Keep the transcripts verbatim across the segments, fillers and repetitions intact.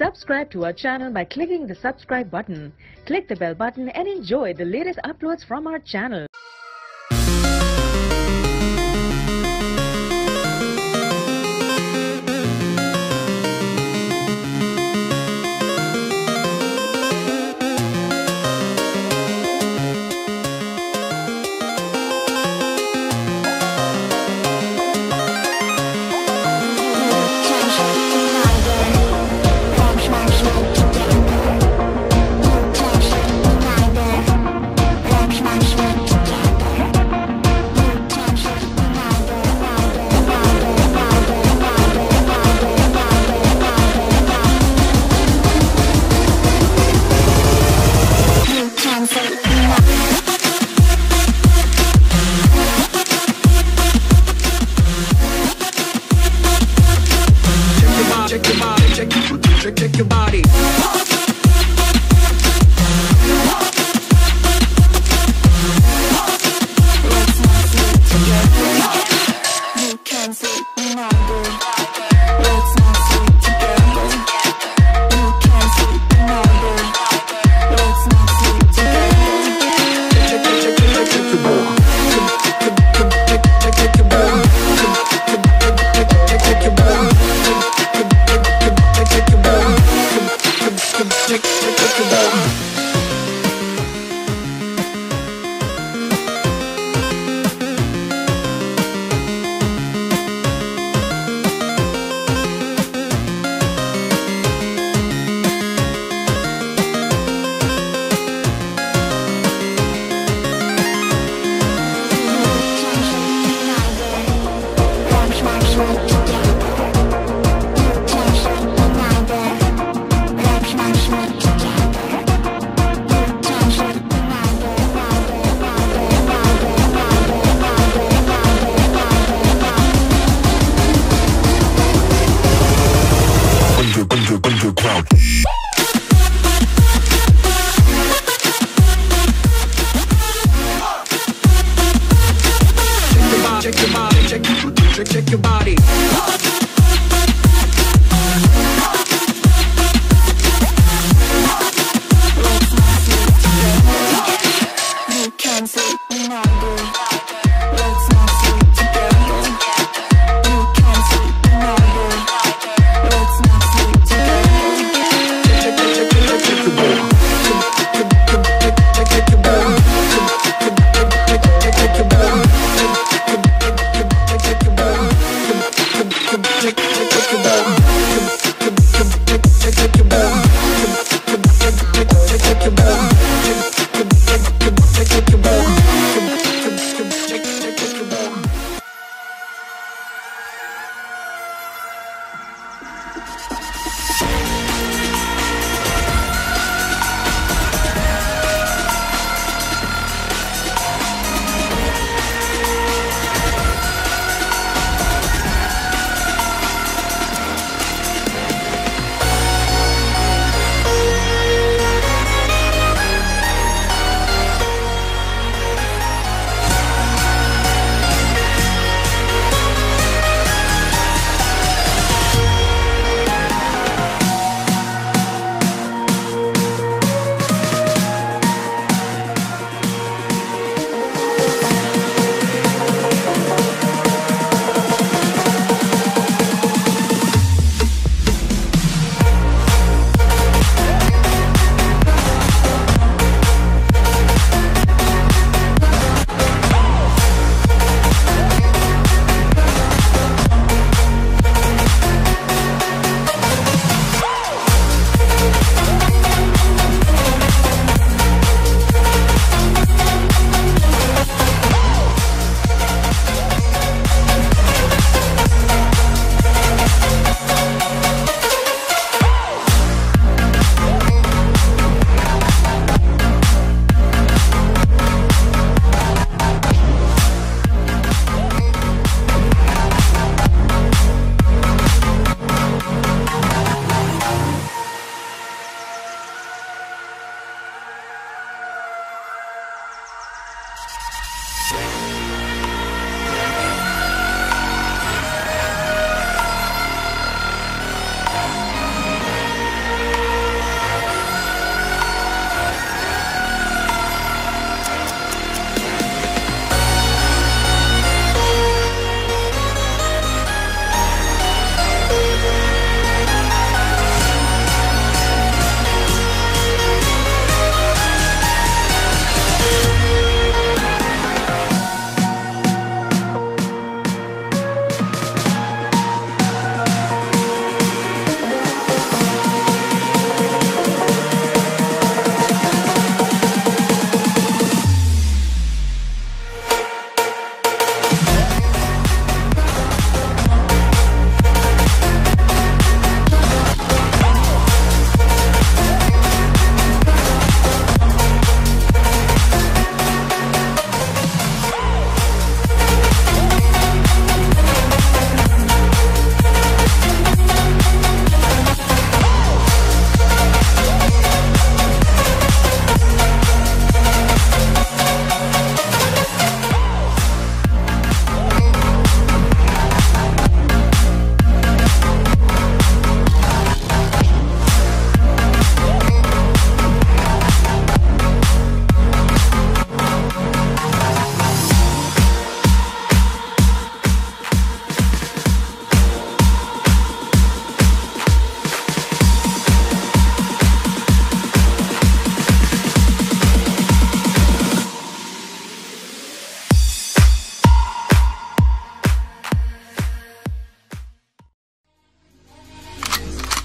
Subscribe to our channel by clicking the subscribe button. Click the bell button and enjoy the latest uploads from our channel. Check your body, check, check, check your body. Let's not sleep together. You can't sleep longer. Let's not sleep together. You can't sleep longer. Let's not sleep together. Check, check, check, check, check your body. Check, check, check your body. Check, check your body. Check your body. Check, check, check your body. Underground. Check your body, check, check, check your body. Let's not sleep together. You can't sleep longer. Let's not sleep together. You can't sleep longer. Let's not sleep together.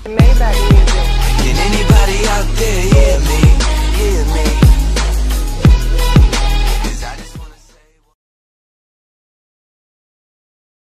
Maybach music. Can anybody out there hear